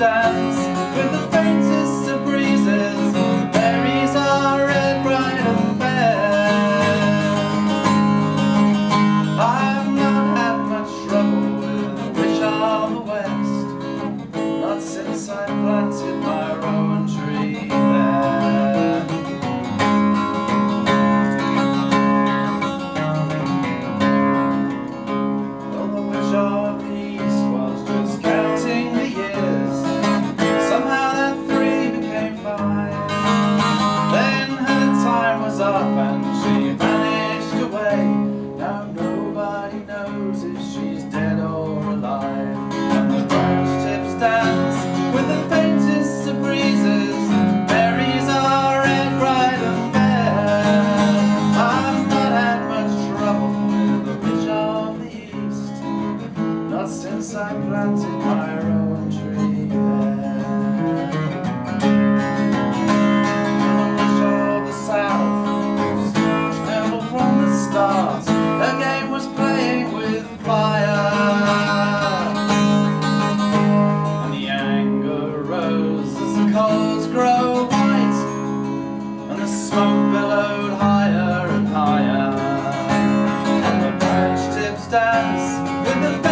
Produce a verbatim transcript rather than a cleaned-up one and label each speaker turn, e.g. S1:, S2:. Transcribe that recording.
S1: dance with the faintest of breezes. The berries are red, bright and fair. I've not had much trouble with the wish of the west, not since I planted my rowan tree there. Well, the wish of the east was just counting the years. Somehow that three became five. Then her time was up and she vanished away. Now nobody knows if she's dead or alive. And the branch tips dance with the faintest of breezes. Berries are red, bright and fair. I've not had much trouble with the wish of the east, not since I planted my rowan tree there. The wish of the south, she never from the start. Her game was playing with fire, and the anger rose as the coals grow white, and the smoke billowed higher and higher, and the branch tips dance with the